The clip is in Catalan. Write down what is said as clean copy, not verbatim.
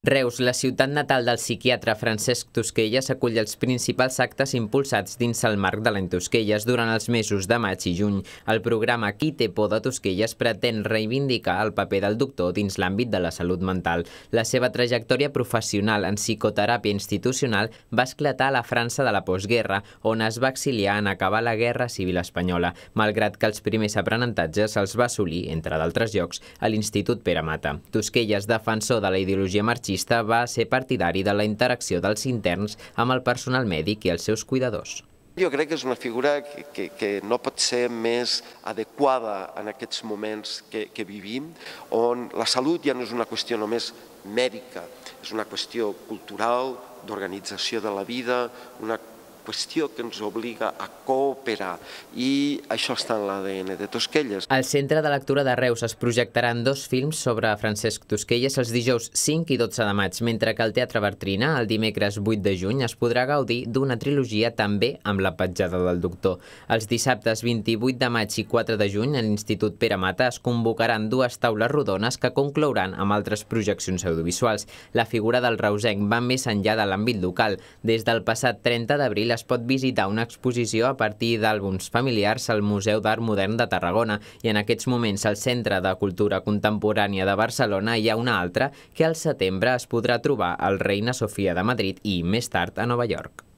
Reus, la ciutat natal del psiquiatre Francesc Tosquelles, acull els principals actes impulsats dins el marc de l'any Tosquelles durant els mesos de maig i juny. El programa Qui té por de Tosquelles pretén reivindicar el paper del doctor dins l'àmbit de la salut mental. La seva trajectòria professional en psicoteràpia institucional va esclatar a la França de la postguerra, on es va exiliar en acabar la Guerra Civil Espanyola, malgrat que els primers aprenentatges els va assolir, entre d'altres llocs, a l'Institut Pere Mata. Tosquelles, defensor de la ideologia marxista, va ser partidari de la interacció dels interns amb el personal mèdic i els seus cuidadors. Jo crec que és una figura que no pot ser més adequada en aquests moments que vivim, on la salut ja no és una qüestió només mèdica, és una qüestió cultural, d'organització de la vida, una qüestió que ens obliga a cooperar, i això està en l'ADN de Tosquelles. Al Centre de Lectura de Reus es projectaran 2 films sobre Francesc Tosquelles els dijous 5 i 12 de maig, mentre que al Teatre Bartrina, el dimecres 8 de juny, es podrà gaudir d'una trilogia també amb la petjada del doctor. Els dissabtes 28 de maig i 4 de juny, a l'Institut Pere Mata es convocaran 2 taules rodones que conclouran amb altres projeccions audiovisuals. La figura del reusenc va més enllà de l'àmbit local. Des del passat 30 d'abril es pot visitar una exposició a partir d'àlbums familiars al Museu d'Art Modern de Tarragona, i en aquests moments al Centre de Cultura Contemporània de Barcelona hi ha una altra que al setembre es podrà trobar al Reina Sofia de Madrid i més tard a Nova York.